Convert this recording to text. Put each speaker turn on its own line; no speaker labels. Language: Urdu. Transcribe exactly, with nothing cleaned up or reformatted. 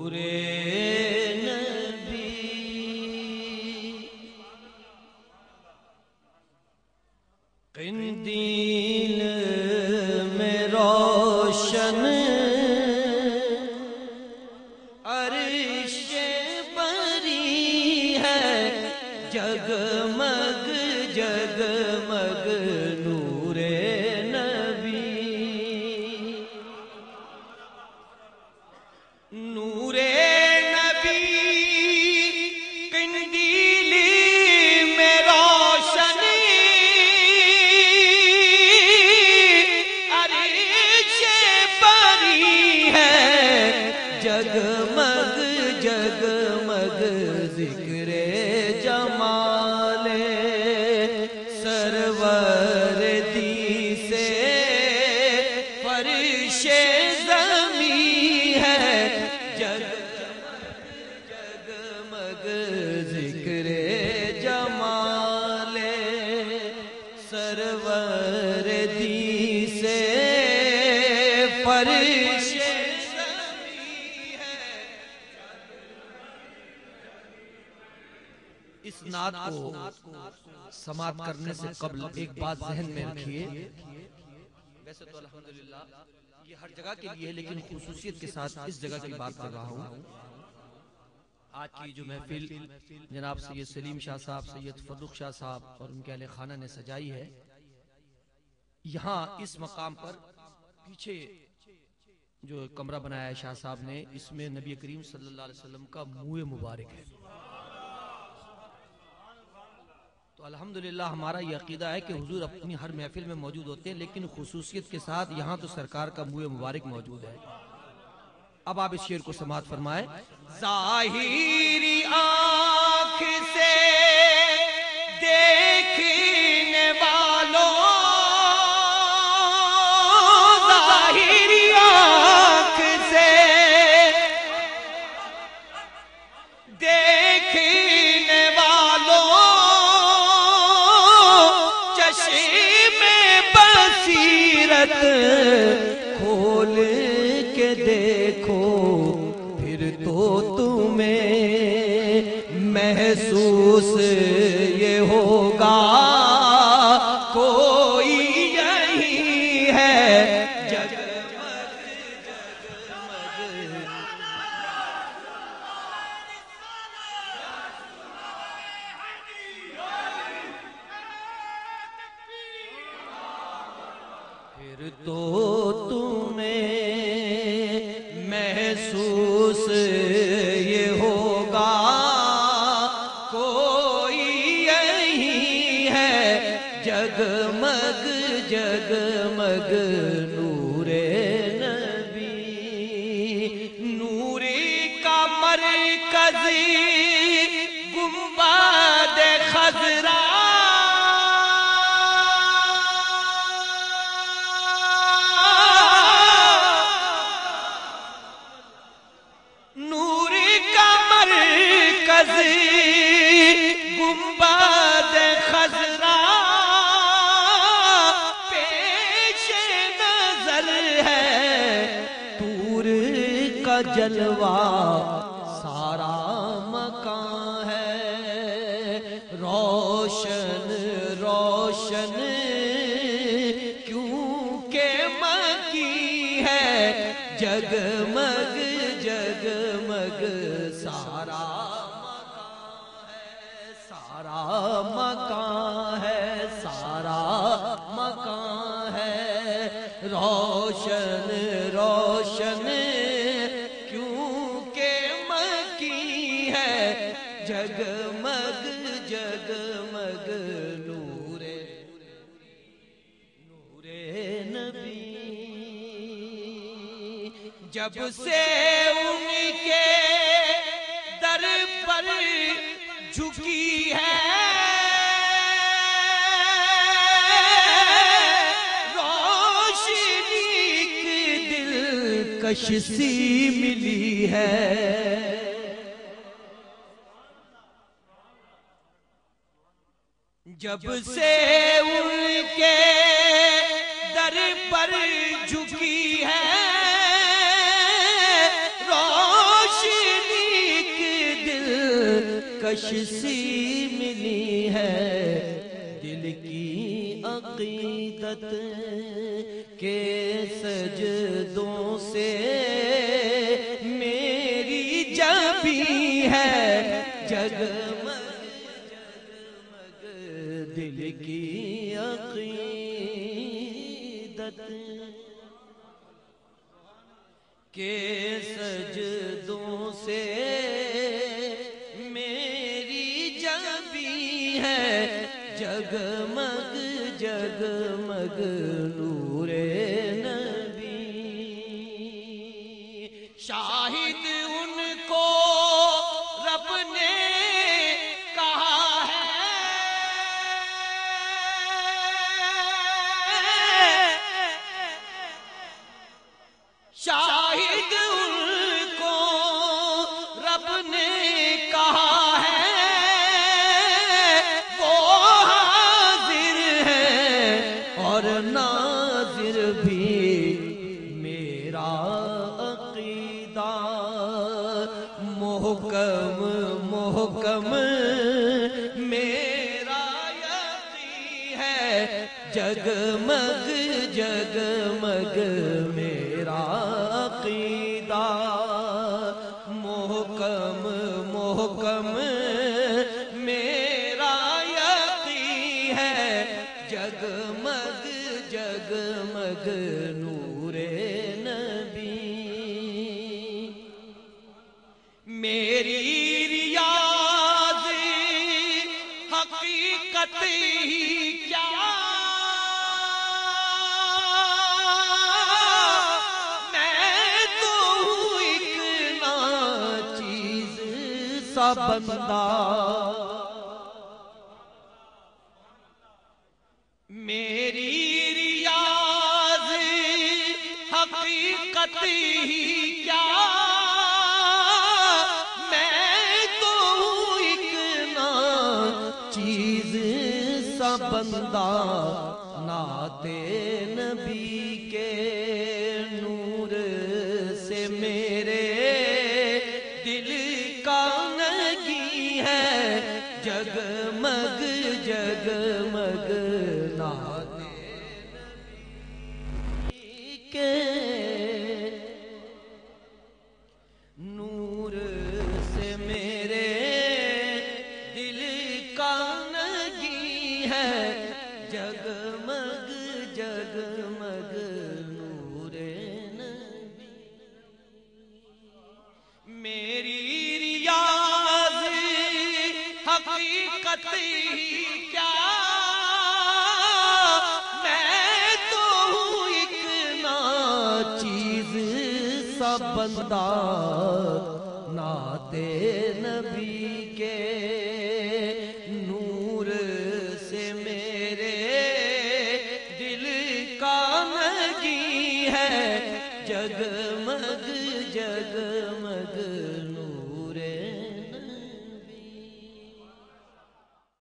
نور نبی قندیل میں روشن عرش بری ہے جگمگ جگمگ نور نبی نور نبی قندیل میں روشن عرش بری ہے جگمگ جگمگ ذکر جمال سرور دی سے فرش زمین ہے جگمگ جگمگ ذکر جمال سرور دی سے فرش اس نعت کو سماعت کرنے سے قبل ایک بات ذہن میں رکھیے. ویسے تو الحمدللہ یہ ہر جگہ کے لیے ہے لیکن خصوصیت کے ساتھ اس جگہ کی بات کر رہا ہوں. آج کی جو محفل جناب سید سلیم شاہ صاحب، سید فرخ شاہ صاحب اور ان کے اہل خانہ نے سجائی ہے، یہاں اس مقام پر پیچھے جو کمرہ بنایا ہے شاہ صاحب نے، اس میں نبی کریم صلی اللہ علیہ وسلم کا منہ مبارک ہے. تو الحمدللہ ہمارا یہ عقیدہ ہے کہ حضور اپنی ہر محفل میں موجود ہوتے ہیں، لیکن خصوصیت کے ساتھ یہاں تو سرکار کا منہ مبارک موجود ہے. اب آپ اس شعر کو سماعت فرمائیں. ظاہری آنکھ سے دیکھنے والوں، ظاہری آنکھ سے دیکھنے والوں، چشم بصیرت کھول کے دیکھو، پھر تو تمہیں محسوس یہ ہوگا کوئی یہی ہے جگمگ جگمگ. پھر تو تمہیں محسوس یہ ہوگا کوئی یہی ہے جگمگ جگمگ نور نبی. نوری کا مرکز گنبد خضرا، گنبد خضرا پیش نظر ہے، طور کا جلوہ سارا مکان ہے، روشن روشن کیونکہ مکی ہے جگمگ جگمگ سارا سارا مکان ہے، سارا مکان ہے، روشن روشن کیونکہ مکی ہے جگمگ جگمگ نور نور نبی. جب سے ان کے در پر جھکی ہے روشنی کی دلکش سی ملی ہے، جب سے ان کے در پر جھکی ہے روشنی کش سی ملی ہے دل کی عقیدت کے سجدوں سے میری جبی ہے جگمگ جگمگ دل کی عقیدت کے سجدوں سے میری جبی ہے جگمگ جگمگ نور نبی شاہد ان کو رب نے کہا ہے شاہد ان کو رب نے کہا ہے وہ حاضر ہے اور ناظر بھی میرا عقیدہ محکم محکم میرا یقین ہے جگمگ جگمگ میرا عقیدہ محکم محکم میرا یقین ہے جگمگ جگمگ نور نبی میری ریاض حقیقت ہی کیا بندہ میری ریاض حقیقت ہی کیا میں تو ایک نا چیز سا بندہ نعت نبی کے نور سے میرے جگمگ جگمگ نعت نبی کے نور سے میرے دل کا نگی ہے جگمگ جگمگ نور نبی میری ریاض حقیقت ہی کیا میں تو ہوں ایک نا چیز سا بندہ نعت نبی کے نور سے میرے دل کا نگی ہے جگمگ جگمگ نور